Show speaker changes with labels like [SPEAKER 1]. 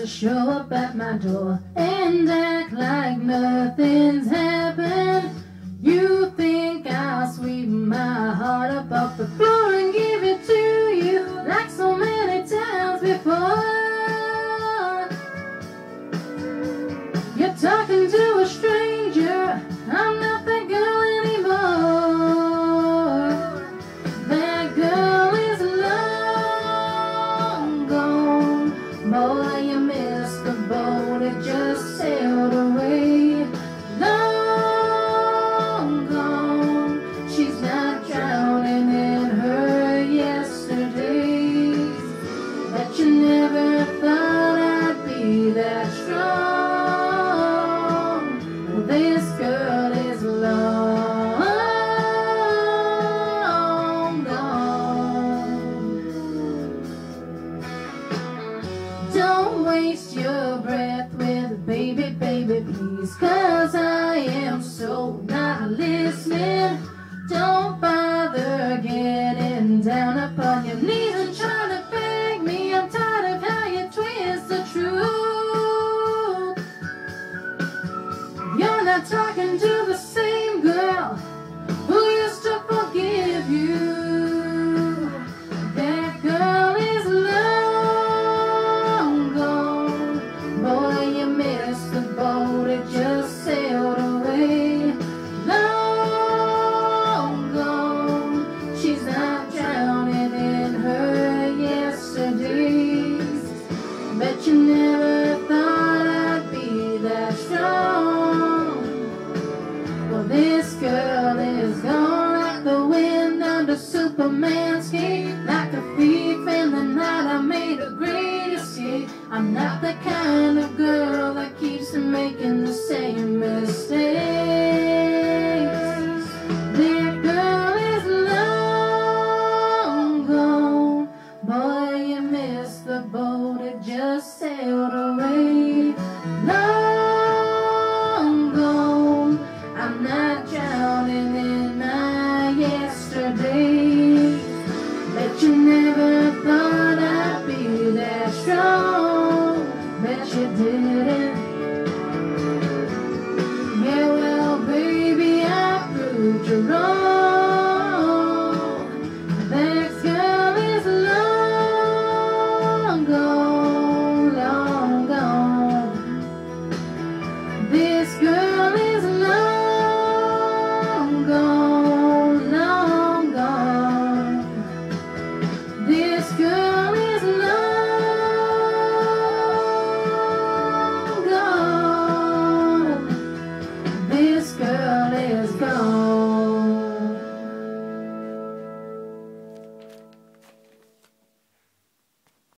[SPEAKER 1] to show up at my door and act like nothing's happened. You think I'll sweep my heart up off the floor and give it to you like so many times before. You're talking to a stranger, I'm not that girl anymore. That girl is long gone. Boy, you missed the boat, it just sailed away. Long gone, she's not drowning in her yesterdays. Bet you never thought I'd be that strong. This girl is long gone. Don't waste your breath with baby, baby, please, 'cause I am so not listening. Don't bother getting down upon your knees and trying to beg me. I'm tired of how you twist the truth. You're not talking to the same girl who used to forgive you. That girl is long gone. Boy, you missed the boat, it just sailed away. Long gone, she's not drowning in her yesterdays. Bet you never thought I'd be that strong. Well, this girl is gone like the wind under Superman's cape. Like a thief in the night, I made a great escape. I'm not the kind of girl that keeps making the same mistakes. That girl is long gone. Boy, you missed the boat, it just sailed away. Long gone, I'm not drowning in my yesterdays. Bet you never thought I'd be that strong. Bet you didn't. Yeah, well, baby, I proved you wrong. That girl is long gone, long gone. This girl